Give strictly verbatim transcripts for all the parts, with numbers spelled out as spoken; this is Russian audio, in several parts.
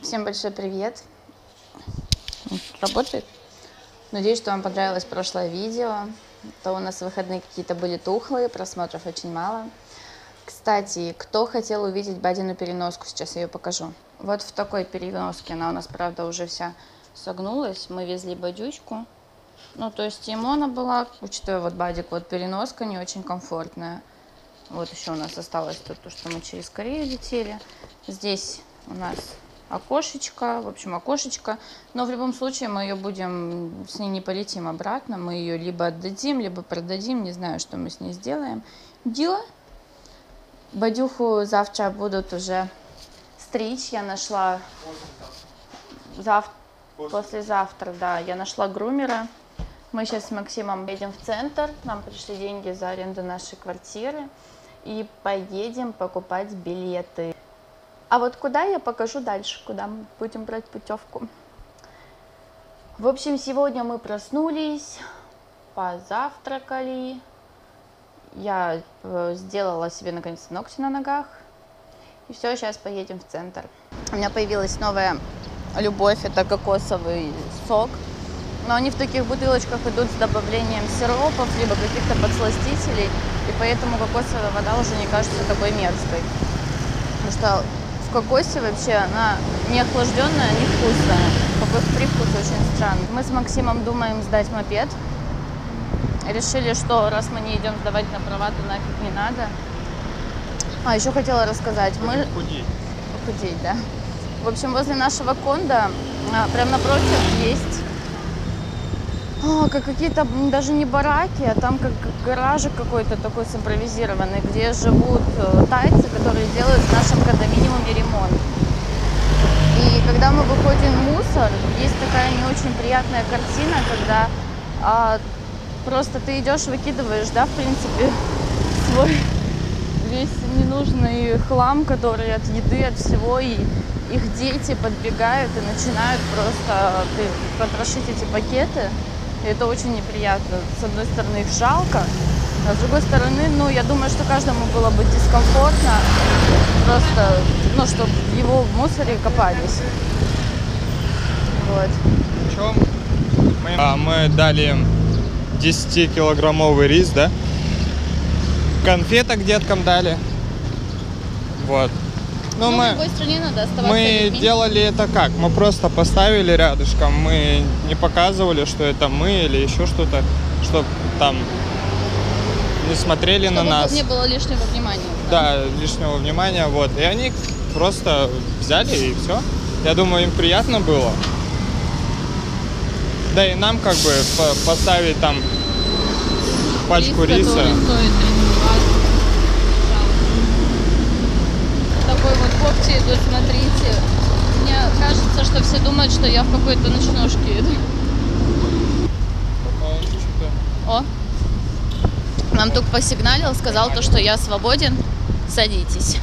Всем большой привет. Работает? Надеюсь, что вам понравилось прошлое видео. То у нас выходные какие-то были тухлые, просмотров очень мало. Кстати, кто хотел увидеть Бадину переноску, сейчас я ее покажу. Вот в такой переноске, она у нас, правда, уже вся согнулась. Мы везли Бадючку. Ну, то есть ему она была, учитывая вот Бадик, вот переноска не очень комфортная. Вот еще у нас осталось то, что мы через Корею летели. Здесь у нас окошечко, в общем, окошечко. Но в любом случае мы ее будем, с ней не полетим обратно. Мы ее либо отдадим, либо продадим. Не знаю, что мы с ней сделаем. Дела. Бадюху завтра будут уже стричь. Я нашла... Зав... Послезавтра, да. Я нашла грумера. Мы сейчас с Максимом едем в центр. Нам пришли деньги за аренду нашей квартиры. И поедем покупать билеты. А вот куда, я покажу дальше, куда мы будем брать путевку. В общем, сегодня мы проснулись, позавтракали. Я сделала себе наконец-то ногти на ногах. И все, сейчас поедем в центр. У меня появилась новая любовь, это кокосовый сок. Но они в таких бутылочках идут с добавлением сиропов, либо каких-то подсластителей. И поэтому кокосовая вода уже не кажется такой мерзкой. Потому что в кокосе вообще она не охлажденная, не вкусная. Какой привкус очень странный. Мы с Максимом думаем сдать мопед. Решили, что раз мы не идем сдавать на права, то нафиг не надо. А, еще хотела рассказать. Мы... Похудеть. Похудеть, да. В общем, возле нашего кондо, прямо напротив, есть а, как какие-то даже не бараки, а там как гаражик какой-то такой симпровизированный, где живут тайцы, которые делают в нашем кондоминиуме ремонт. И когда мы выходим в мусор, есть такая не очень приятная картина, когда а, просто ты идешь, выкидываешь, да, в принципе, свой весь ненужный хлам, который от еды, от всего, и их дети подбегают и начинают просто потрошить эти пакеты. И это очень неприятно. С одной стороны, их жалко, а с другой стороны, ну, я думаю, что каждому было бы дискомфортно, просто, ну, чтобы в его мусоре копались. Вот. В чем? Мы, а, мы дали десятикилограммовый рис, да? Конфеток деткам дали. Вот. Но мы, в любой стране надо оставаться мы людьми. делали это как? Мы просто поставили рядышком, мы не показывали, что это мы или еще что-то, чтобы там не смотрели чтобы на нас. Не было лишнего внимания. Да, лишнего внимания, вот. И они просто взяли и все. Я думаю, им приятно было. Да и нам как бы поставить там пачку Рис, риса. Такой вот кофте идут, смотрите. Мне кажется, что все думают, что я в какой-то ночнушке иду. О! Нам только посигналил, сказал то, что я свободен. Садитесь.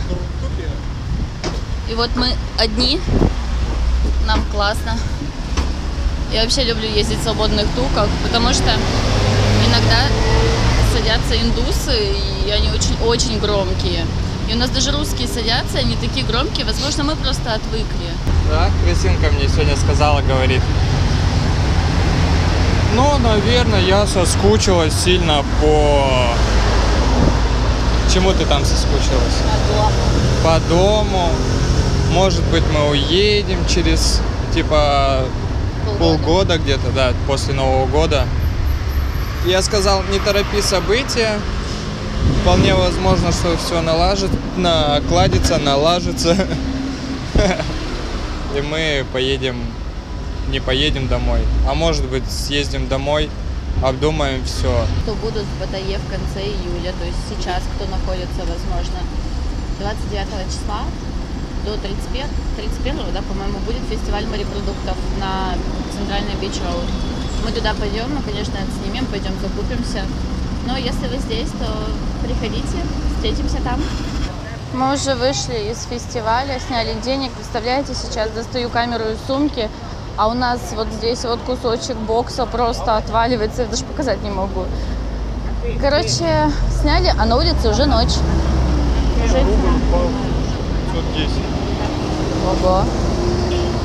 И вот мы одни. Нам классно. Я вообще люблю ездить в свободных туках, потому что иногда садятся индусы, и они очень-очень громкие. И у нас даже русские садятся, они такие громкие, возможно, мы просто отвыкли. Да, Крисинка мне сегодня сказала, говорит. Ну, наверное, я соскучилась сильно по... Чему ты там соскучилась? По дому. По дому. Может быть, мы уедем через, типа, полгода, полгода где-то, да, после Нового года. Я сказал, не торопи события. Вполне возможно, что все налажит, накладится, налажится. И мы поедем, не поедем домой, а может быть съездим домой, обдумаем все. Кто будут в Батае в конце июля, то есть сейчас, кто находится, возможно, двадцать девятого числа до тридцать первого, да, по-моему, будет фестиваль морепродуктов на центральной Beach Road. Мы туда пойдем, мы, конечно, снимем, пойдем закупимся. Но если вы здесь, то приходите, встретимся там. Мы уже вышли из фестиваля, сняли денег. Представляете, сейчас достаю камеру из сумки, а у нас вот здесь вот кусочек бокса просто отваливается, я даже показать не могу. Короче, сняли, а на улице уже ночь. Уже... пятьсот десять. Ого.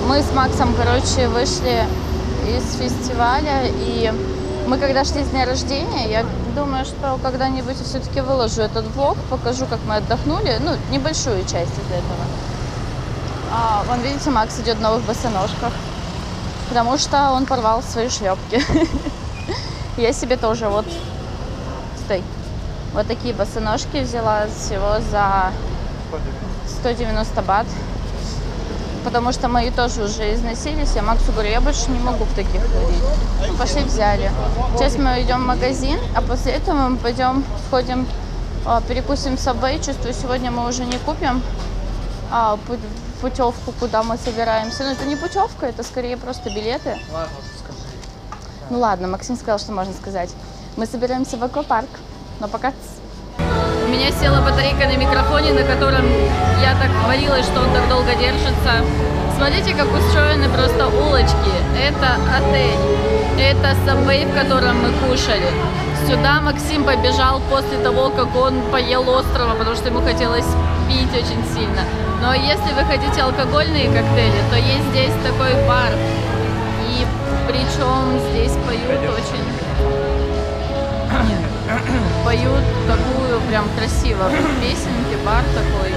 Мы с Максом, короче, вышли из фестиваля, и мы когда шли с дня рождения, я думаю, что когда-нибудь все-таки выложу этот влог, покажу, как мы отдохнули, ну, небольшую часть из этого. А, вон, видите, Макс идет в новых босоножках, потому что он порвал свои шлепки. Я себе тоже вот, стой, вот такие босоножки взяла всего за сто девяносто бат. Потому что мои тоже уже износились. Я Максу говорю, я больше не могу в таких ходить. Ну, пошли взяли. Сейчас мы идем в магазин, а после этого мы пойдем, сходим, перекусим в Subway. Чувствую, сегодня мы уже не купим а, путевку, куда мы собираемся. Ну, это не путевка, это скорее просто билеты. Ладно, скажи. Ну ладно, Максим сказал, что можно сказать. Мы собираемся в аквапарк, но пока... У меня села батарейка на микрофоне, на котором я так хвалилась, что он так долго держится. Смотрите, как устроены просто улочки. Это отель, это Subway, в котором мы кушали. Сюда Максим побежал после того, как он поел острова, потому что ему хотелось пить очень сильно. Но если вы хотите алкогольные коктейли, то есть здесь такой бар. И причем здесь поют очень... Нет. Поют такую прям красиво песенки, бар такой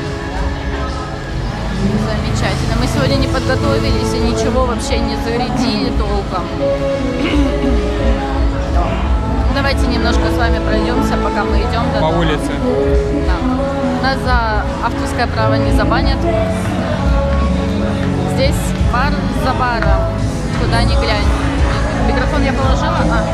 замечательно. Мы сегодня не подготовились и ничего вообще не зарядили толком. Давайте немножко с вами пройдемся, пока мы идем до по дома. улице. Да. Нас за авторское право не забанят. Здесь бар за баром, куда ни глянь. Микрофон я положила? А.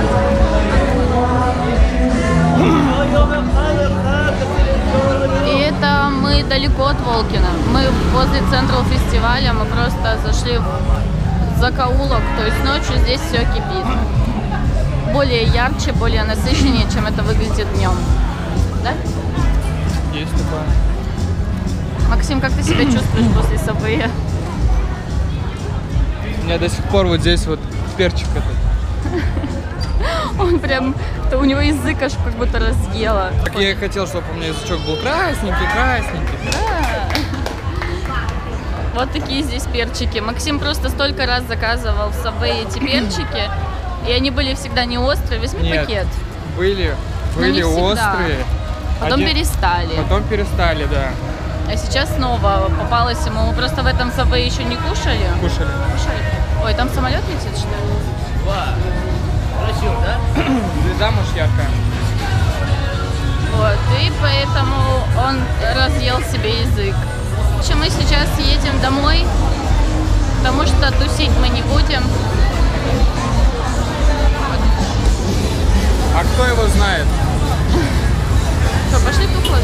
И это мы далеко от Волкина. Мы возле Централ фестиваля, мы просто зашли в закоулок, то есть ночью здесь все кипит. Более ярче, более насыщеннее, чем это выглядит днем. Да? Есть такое. Максим, как ты себя чувствуешь после Subway? У меня до сих пор вот здесь вот перчик этот. Он прям, у него язык аж как будто разъела. Так я и хотел, чтобы у меня язычок был красненький, красненький. Да. Вот такие здесь перчики. Максим просто столько раз заказывал в Subway эти перчики, и они были всегда не острые. Возьми Нет, пакет. были, были острые. Потом Один... перестали. Потом перестали, да. А сейчас снова попалось ему. Мы просто в этом Subway еще не кушали. Кушали. Кушали. Ой, там самолет летит, что ли? Красиво, да? Звезда, может, яркая. Вот, и поэтому он разъел себе язык. В общем, мы сейчас едем домой, потому что тусить мы не будем. А кто его знает? Что, пошли тухло?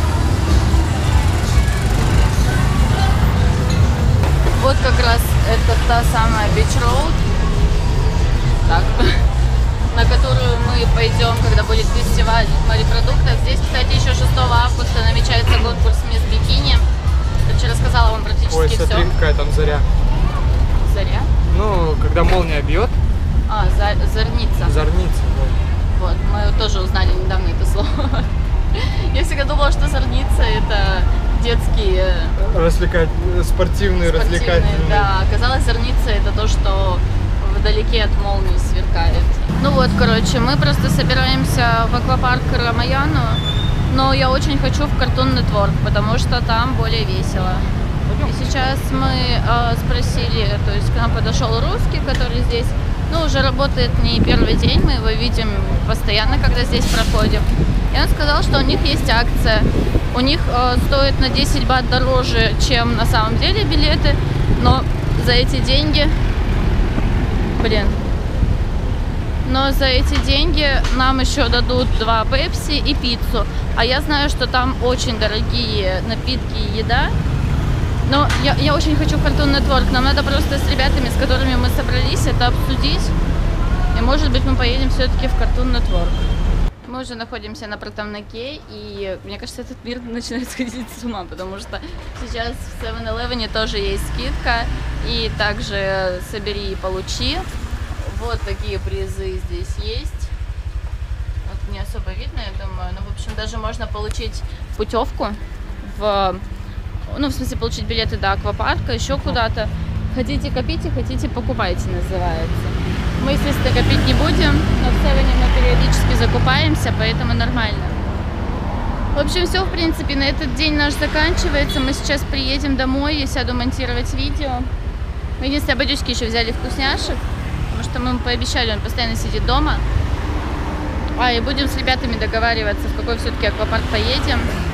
Вот как раз это та самая Beach Road, так, на которую мы пойдем, когда будет фестиваль морепродуктов. Здесь, кстати, еще шестого августа намечается конкурс «Мисс Бикини». Короче, рассказала вам практически Ой, все. смотри, какая там заря. Заря? Ну, когда молния бьет. А, за, зорница. Зорница. Вот, мы тоже узнали недавно это слово. Я всегда думала, что зорница это детские... Развлекать, спортивные, спортивные, развлекательные. да. Оказалось, зорница это то, что вдалеке от молнии сверкает. Ну вот, короче, мы просто собираемся в аквапарк Рамаяну, но я очень хочу в Cartoon Network, потому что там более весело. И сейчас мы э, спросили, то есть к нам подошел русский, который здесь, ну, уже работает не первый день, мы его видим постоянно, когда здесь проходим. И он сказал, что у них есть акция, у них э, стоит на десять бат дороже, чем на самом деле билеты, но за эти деньги, блин, но за эти деньги нам еще дадут два пепси и пиццу, а я знаю, что там очень дорогие напитки и еда. Но я, я очень хочу Cartoon Network. Нам надо просто с ребятами, с которыми мы собрались, это обсудить. И может быть мы поедем все-таки в Cartoon Network. Мы уже находимся на Протовнаке, и мне кажется, этот мир начинает сходить с ума, потому что сейчас в севен элевен тоже есть скидка, и также собери и получи. Вот такие призы здесь есть. Вот не особо видно, я думаю. Но, в общем, даже можно получить путевку в... Ну, в смысле, получить билеты до аквапарка, еще куда-то. Хотите копите, хотите покупайте, называется. Мы, естественно, копить не будем, но в Севене мы периодически закупаемся, поэтому нормально. В общем, все, в принципе, на этот день наш заканчивается. Мы сейчас приедем домой, я сяду монтировать видео. Мы, единственное, батюшки еще взяли вкусняшек, потому что мы ему пообещали, он постоянно сидит дома. А, и будем с ребятами договариваться, в какой все-таки аквапарк поедем.